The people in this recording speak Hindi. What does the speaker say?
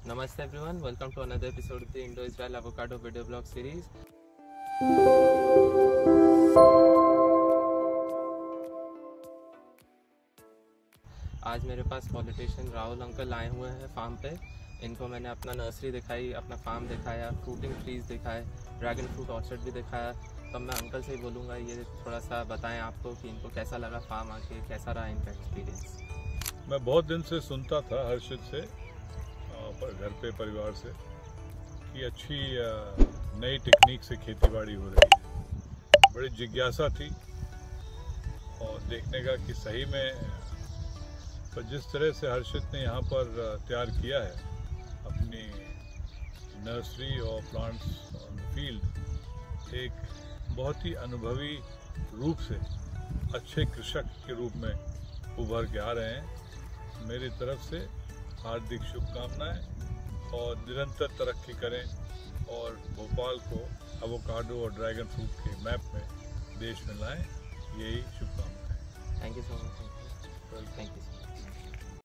Namaste everyone, welcome to another episode of the Indo-Israel Avocado video blog series. आज मेरे पास पॉलिटिशियन राहुल अंकल आए हुए हैं फार्म पे। इनको मैंने अपना नर्सरी दिखाई, अपना फार्म दिखाया, फ्रूटिंग ट्रीज दिखाए, ड्रैगन फ्रूट ऑर्चर्ड भी दिखाया। तो मैं अंकल से ही बोलूँगा ये थोड़ा सा बताएं आपको कि इनको कैसा लगा फार्म आके, कैसा रहा इनका एक्सपीरियंस। मैं बहुत दिन से सुनता था हर्षित से घर पे परिवार से कि अच्छी नई टेक्निक से खेतीबाड़ी हो रही है। बड़ी जिज्ञासा थी और देखने का कि सही में तो जिस तरह से हर्षित ने यहाँ पर तैयार किया है अपनी नर्सरी और प्लांट्स ऑन द फील्ड, एक बहुत ही अनुभवी रूप से अच्छे कृषक के रूप में उभर के आ रहे हैं। मेरी तरफ से हार्दिक शुभकामनाएं और निरंतर तरक्की करें और भोपाल को एवोकाडो और ड्रैगन फ्रूट के मैप में देश में लाएं, यही शुभकामनाएं।